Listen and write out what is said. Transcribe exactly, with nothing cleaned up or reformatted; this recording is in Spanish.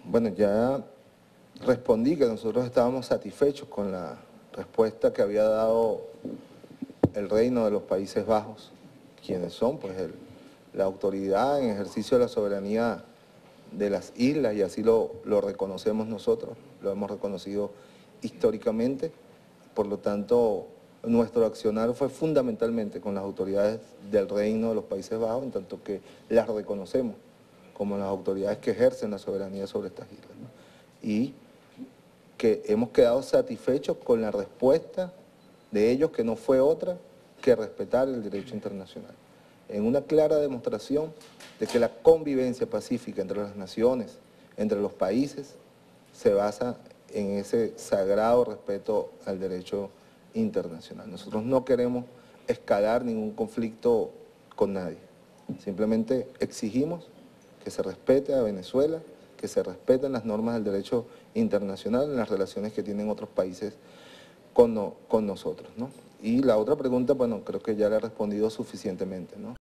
Bueno, ya respondí que nosotros estábamos satisfechos con la respuesta que había dado el Reino de los Países Bajos, quienes son pues el, la autoridad en ejercicio de la soberanía de las islas, y así lo, lo reconocemos nosotros, lo hemos reconocido históricamente. Por lo tanto, nuestro accionar fue fundamentalmente con las autoridades del Reino de los Países Bajos, en tanto que las reconocemos como las autoridades que ejercen la soberanía sobre estas islas, ¿no? Y que hemos quedado satisfechos con la respuesta de ellos, que no fue otra que respetar el derecho internacional, en una clara demostración de que la convivencia pacífica entre las naciones, entre los países, se basa en ese sagrado respeto al derecho internacional. Nosotros no queremos escalar ningún conflicto con nadie, simplemente exigimos que se respete a Venezuela, que se respeten las normas del derecho internacional en las relaciones que tienen otros países con, no, con nosotros, ¿no? Y la otra pregunta, bueno, creo que ya le he respondido suficientemente, ¿no?